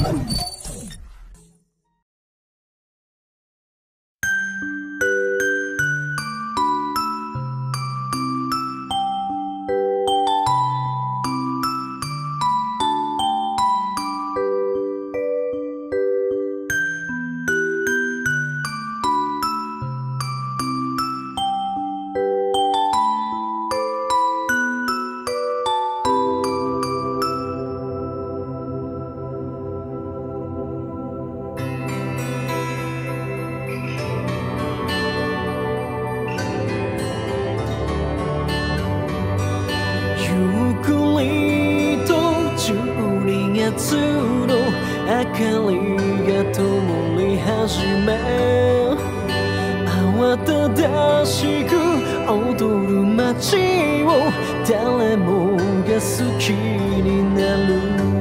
夏の明かりが灯り始め、慌ただしく踊る街を誰もが好きになる。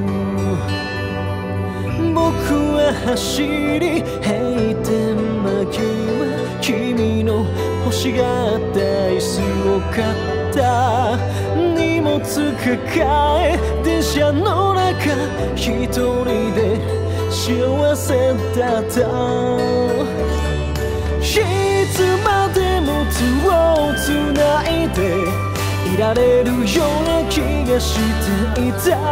僕は走り閉店間際、君の欲しがった椅子を買った。荷物抱え電車の中、一人で幸せだった。いつまでも手をつないでいられるような気がしていた。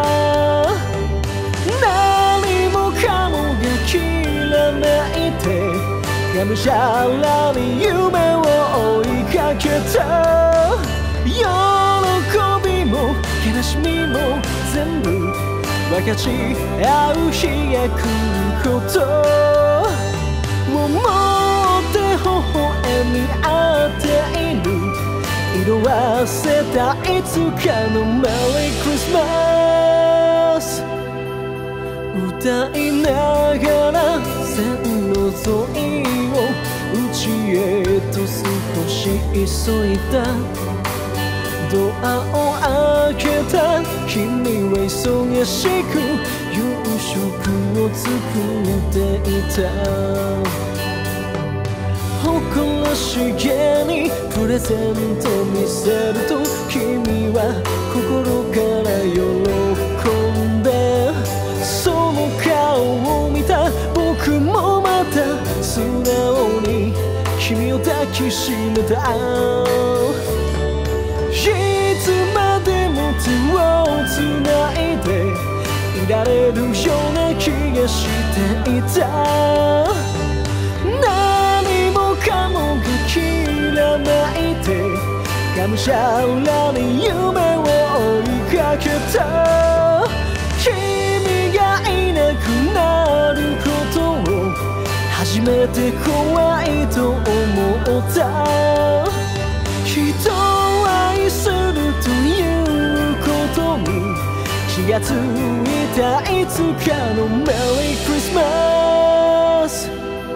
何もかもがきらめいて、がむしゃらに夢を追いかけた。喜びも悲しみも全部分かち合う日が来ることを思って微笑み合っている。色あせたいつかのメリークリスマス、歌いながら線路沿いを家へと少し急いだ。ドアを開けた君は忙しく夕食を作っていた。誇らしげにプレゼント見せると、君は心から喜んで、その顔を見た僕もまた素直に君を抱きしめた。いつまでも手をつないでいられるような気がしていた。何もかもがきらめいて、がむしゃらに夢を追いかけた。君がいなくなることを初めて怖いと思った。人を愛するということに気がついたいつかのメリークリスマス。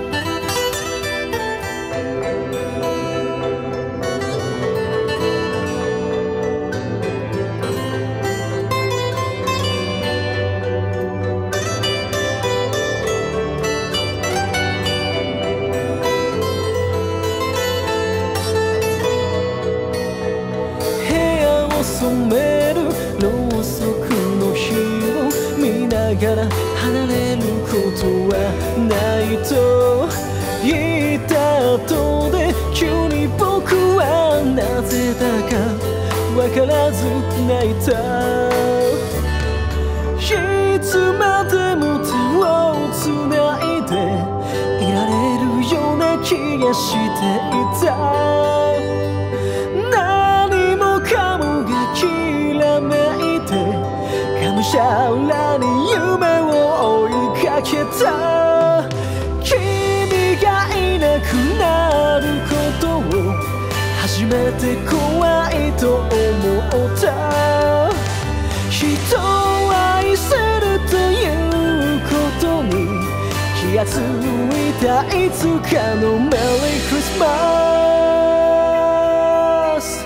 染めるろうそくの火を見ながら離れることはないと言った後で、急に僕はなぜだかわからず泣いた。いつまでも手をつないでいられるような気がしていた。がむしゃらに夢を追いかけた。君がいなくなることを初めて怖いと思った。人を愛せるということに気がついたいつかのメリークリスマス。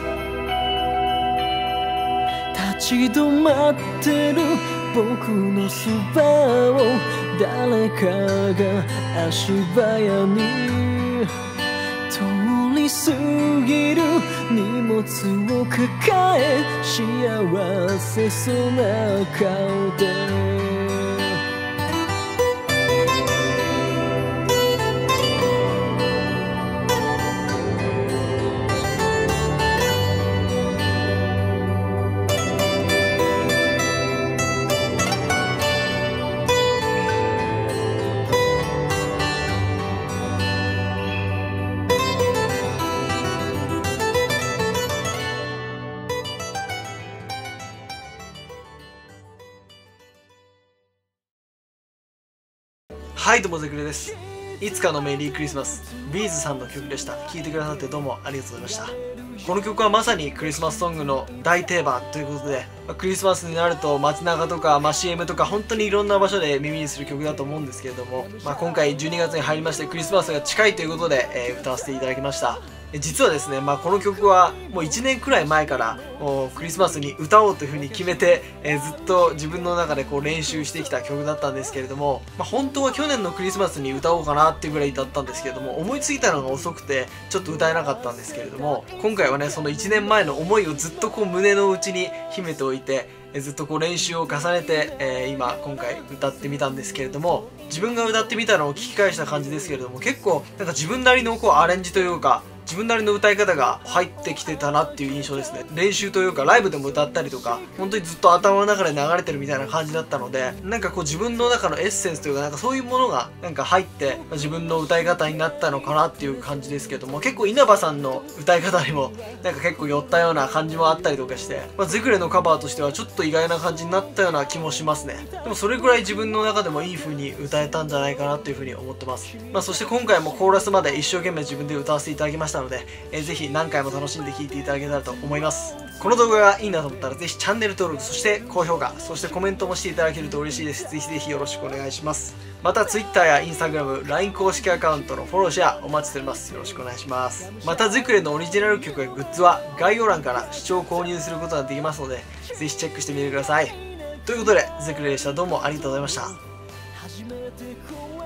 立ち止まってる僕のそばを誰かが足早に通り過ぎる。荷物を抱え幸せそうな顔で、 はいどうもゼクレです。いつかのメリークリスマス、ビーズさんの曲でした。聴いてくださってどうもありがとうございました。この曲はまさにクリスマスソングの大定番ということで、クリスマスになると街中とか、CM とか本当にいろんな場所で耳にする曲だと思うんですけれども、今回12月に入りましてクリスマスが近いということで、歌わせていただきました。実はですね、この曲はもう1年くらい前からもうクリスマスに歌おうというふうに決めて、ずっと自分の中で練習してきた曲だったんですけれども、本当は去年のクリスマスに歌おうかなっていうぐらいだったんですけれども、思いついたのが遅くてちょっと歌えなかったんですけれども、今回はねその1年前の思いをずっと胸の内に秘めておいて、ずっと練習を重ねて、今回歌ってみたんですけれども、自分が歌ってみたのを聞き返した感じですけれども、結構なんか自分なりのアレンジというか自分なりの歌い方が入ってきてたなっていう印象ですね。練習というかライブでも歌ったりとか、本当にずっと頭の中で流れてるみたいな感じだったので、なんか自分の中のエッセンスというか、なんかそういうものがなんか入って自分の歌い方になったのかなっていう感じですけども、結構稲葉さんの歌い方にもなんか結構寄ったような感じもあったりとかして、ゼクレのカバーとしてはちょっと意外な感じになったような気もしますね。でもそれぐらい自分の中でもいい風に歌えたんじゃないかなっていう風に思ってます。そして今回もコーラスまで一生懸命自分で歌わせていただきましたので、ぜひ何回も楽しんで聴いていただけたらと思います。この動画がいいなと思ったらぜひチャンネル登録、そして高評価、そしてコメントもしていただけると嬉しいです。ぜひぜひよろしくお願いします。また Twitter や Instagram、LINE 公式アカウントのフォローシェアお待ちしております。よろしくお願いします。またゼクレのオリジナル曲やグッズは概要欄から視聴購入することができますので、ぜひチェックしてみてください。ということでゼクレでした。どうもありがとうございました。